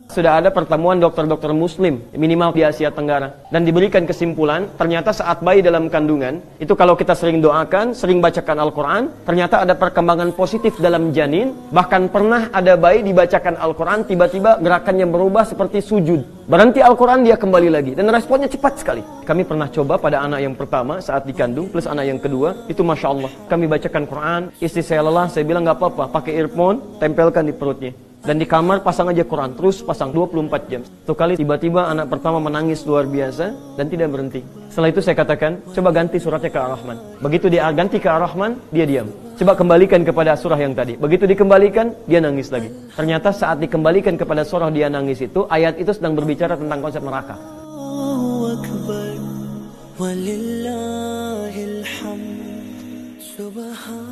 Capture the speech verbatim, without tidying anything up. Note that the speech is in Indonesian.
Sudah ada pertemuan dokter-dokter muslim, minimal di Asia Tenggara. Dan diberikan kesimpulan, ternyata saat bayi dalam kandungan, itu kalau kita sering doakan, sering bacakan Al-Quran, ternyata ada perkembangan positif dalam janin. Bahkan pernah ada bayi dibacakan Al-Quran, tiba-tiba gerakannya berubah seperti sujud. Berhenti Al-Quran, dia kembali lagi. Dan responnya cepat sekali. Kami pernah coba pada anak yang pertama saat dikandung, plus anak yang kedua, itu Masya Allah. Kami bacakan Quran, istri saya lelah, saya bilang gak apa-apa, pakai earphone, tempelkan di perutnya. Dan di kamar pasang aja Quran, terus pasang dua puluh empat jam. Satu kali tiba-tiba anak pertama menangis luar biasa dan tidak berhenti. Setelah itu saya katakan, coba ganti suratnya ke Ar-Rahman. Begitu dia ganti ke Ar-Rahman, dia diam. Coba kembalikan kepada surah yang tadi. Begitu dikembalikan, dia nangis lagi. Ternyata saat dikembalikan kepada surah dia nangis itu, ayat itu sedang berbicara tentang konsep neraka. Allahu Akbar, walillahil hamd, subhan